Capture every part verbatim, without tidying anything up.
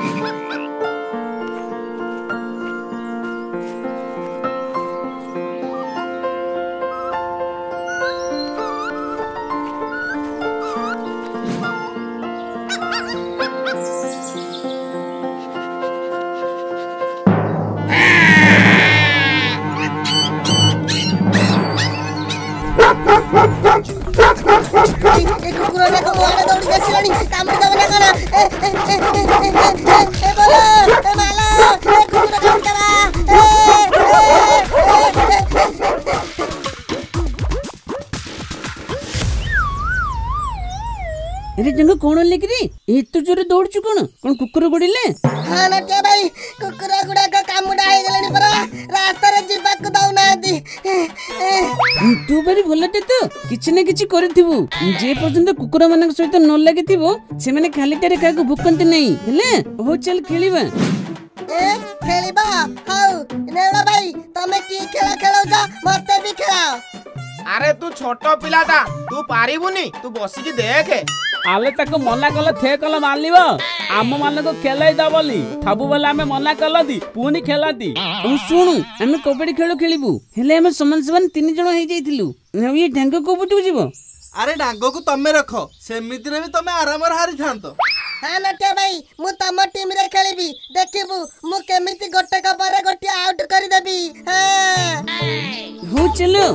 अरे जंग कौन लेकिरी एत जोरे दौड़चु कौन कौन कुकुर गोड़िले? हां नटिया भाई कुकुर गुडा का कामुडा हे गलनी परा रास्ता रे जिबा को दाउ नादी। तू बरी भलते तो किछ ने किछ करथिबु जे पर्यंत कुकुर मानक सहित न लागिथिबो से माने खाली टारे काको भुकंत नहीं हेले हो चल खेलिबा। ए खेलिबा हाउ नेड़ा भाई तमे की खेला खेलो जा मते भी खेलाओ। अरे तू छोटो पिलाटा तू पारिबुनी तू बसी की देखे आले ताको मना कल थे कल मानलिबो आम मान को खेलै द बोली थाबु बेला हमें मना कल दी पुनी खेला दी। सुनु हमें कबड्डी खेल खेलिबु हेले हम समान समान तीन जण हे जाइथिलु ये ढंग को बुटू जीवो। अरे डांगो को तमे रखो सेमिति रे भी तमे आराम रे हारि थांतो। हां नटिया भाई मु तम टीम रे खेलिबी देखिबु मु केमिति गोटे का बारे गोटे आउट करि देबी। हां हो चलो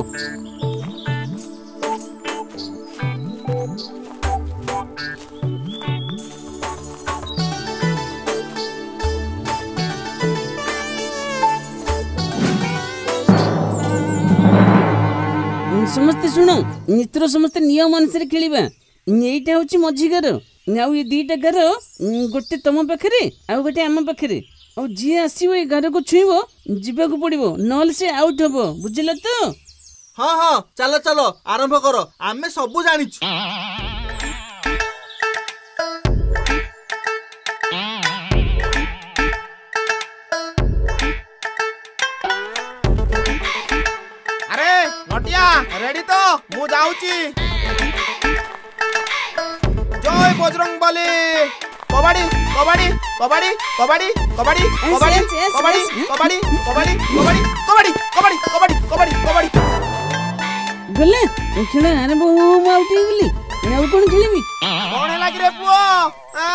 समस्ते सुनो नित्र समस्ते नियम अनुसार खेलिबा एटा होची मझी घर आउ ये दीटा घर गोटे तम पाखरे आ गोटे आम पाखरे आ जी आसीबो ए घर को छुईबो जीवा को पड़िबो नल से आउट हबो बुझिल तो। हां हां चलो चलो आरंभ करो आमे सब जानिछु। रेडी तो मु जाऊची जय बजरंग बली कबड्डी कबड्डी कबड्डी कबड्डी कबड्डी कबड्डी कबड्डी कबड्डी कबड्डी कबड्डी कबड्डी कबड्डी कबड्डी कबड्डी कबड्डी गले खेल आरे बहु आउट हे गेली ना कोन खेलिबी कोन लागी रे पुओ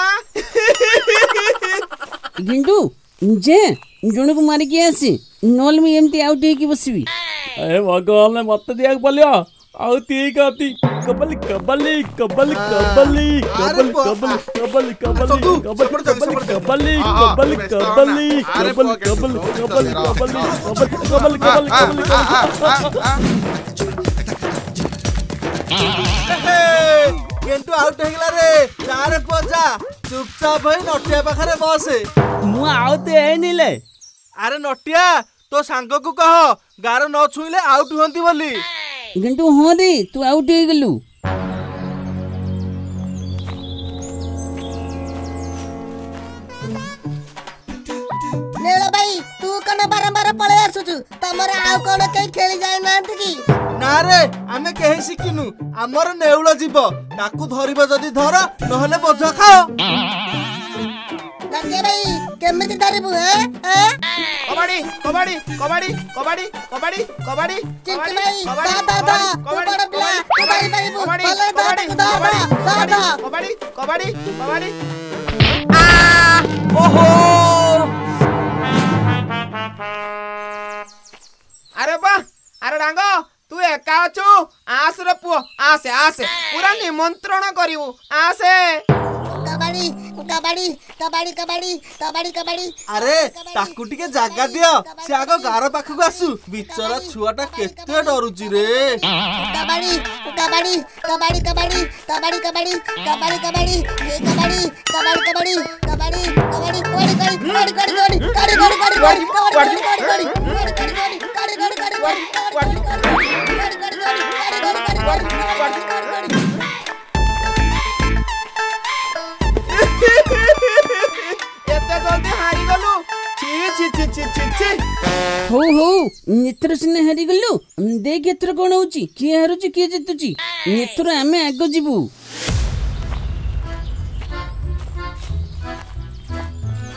गिंडू जे जण को मारी के आसी नॉल में एमती आउट हे की बसबी। अरे भगवान ने मत दिया बोलियो आउ ती कहती कबल कबली कबल कबली कबल कबल कबल कबली कबल कबल कबली कबल कबली कबल कबल कबल कबल कबल कबल केंटू आउट हे गेला रे चारे पजा चुपचाप भई नटिया पाखरे बसे मु आउट हे निले। अरे नटिया तो सांग को कह गार न छुईले आउट होंती बोली घंटू हो रे तू आउट हो गलु। नेला भाई तू कने बारंबार पळे आसुचु तमरे आउ कोन के खेली जाय नांत की ना रे आमे केहि सिकिनु हमर नेउळ जीव ताकू धरिबो जदी धर नहले बोझ खाओ। नटिया भाई केमिति धरिबु हैं हैं कबड्डी कबड्डी कबड्डी कबड्डी कबड्डी कबड्डी चिंटी भाई दा दा दा तू बड़ा पिला कबड्डी भाई भले दा दा दा दा कबड्डी कबड्डी कबड्डी आ ओहो अरे बा अरे डांगो तू एका अछु आस रे पुओ आसे आसे पूरा निमंत्रण करिवु आसे कबड्डी कबड्डी कबड्डी कबड्डी कबड्डी कबड्डी। अरे ताकू टिके जागा दियो से आगो गार पाखकु आसु बिचरा छुआटा केते डरुची रे। कबड्डी कबड्डी कबड्डी कबड्डी कबड्डी कबड्डी कबड्डी कबड्डी ए कबड्डी कबड्डी कबड्डी कबड्डी कबड्डी कोड़ी कोड़ी कोड़ी कोड़ी कोड़ी कोड़ी कोड़ी कोड़ी कोड़ी कोड़ी कोड़ी कोड़ी कोड़ी कोड़ी कोड़ी कोड़ी कोड़ी कोड़ी कोड़ी एते जल्दी हारी गलु छी छी छी छी छी छी हो हो नेत्र सिने हारी गलु देख एत्र कोन होची किए हारुची किए जितुची नेत्र आमे आगो जीवु।